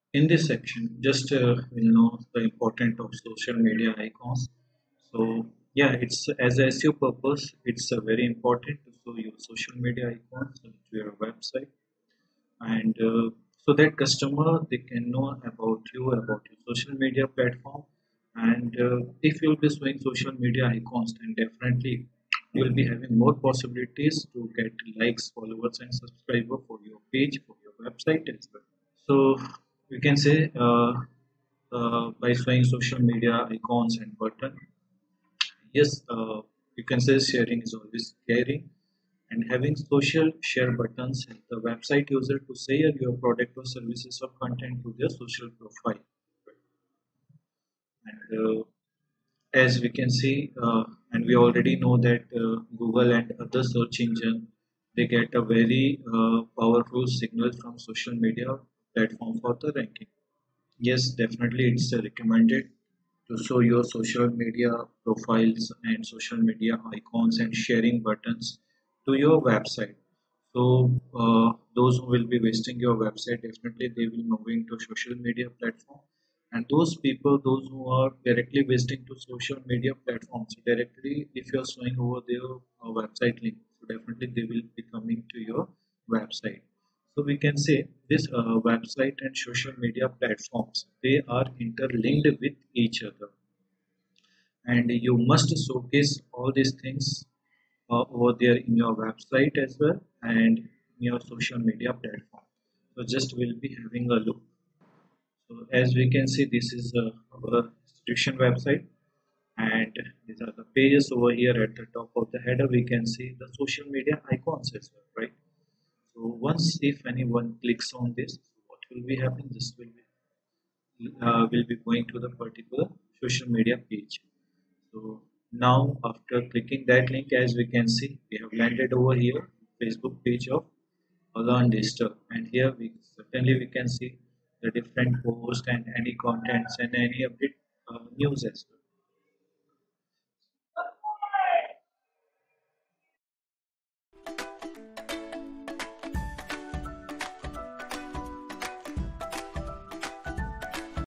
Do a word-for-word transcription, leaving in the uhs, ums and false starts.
In this section, just uh, we'll know the importance of social media icons. So yeah, it's as a S E O purpose, it's uh, very important to show your social media icons to your website, and uh, so that customer they can know about you, about your social media platform. And uh, if you'll be showing social media icons, then definitely you'll be having more possibilities to get likes, followers, and subscribers for your page, for your website as well. So we can say uh, uh, by showing social media icons and button, yes, uh, you can say sharing is always caring, and having social share buttons help the website user to share your product or services or content to their social profile. And uh, as we can see, uh, and we already know that uh, Google and other search engine they get a very uh, powerful signal from social media platform for the ranking. Yes, definitely it's uh, recommended to show your social media profiles and social media icons and sharing buttons to your website. So uh, those who will be visiting your website, definitely they will moving to social media platform. And those people, those who are directly visiting to social media platforms, directly if you are showing over their uh, website link, so definitely they will be coming to your website. So we can say this uh, website and social media platforms, they are interlinked with each other, and you must showcase all these things uh, over there in your website as well and in your social media platform. So just we'll be having a look. So as we can see, this is uh, our institution website, and these are the pages over here. At the top of the header we can see the social media icons as well, right? So once if anyone clicks on this, what will be happening? This will be uh, will be going to the particular social media page. So now after clicking that link, as we can see, we have landed over here, Facebook page of Learn Digital, and here we certainly we can see the different posts and any contents and any update uh, news as well.